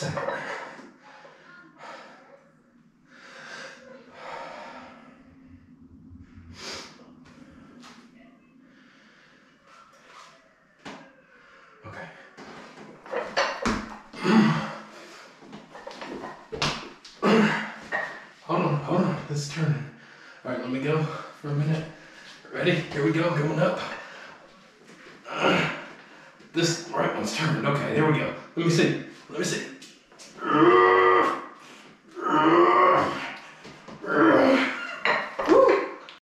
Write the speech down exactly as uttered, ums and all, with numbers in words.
second. Okay. Hold on, hold on. This is turning. All right, let me go for a minute. Ready? Here we go. Going up. This right one's turning. Okay, there we go. Let me see. Let me see.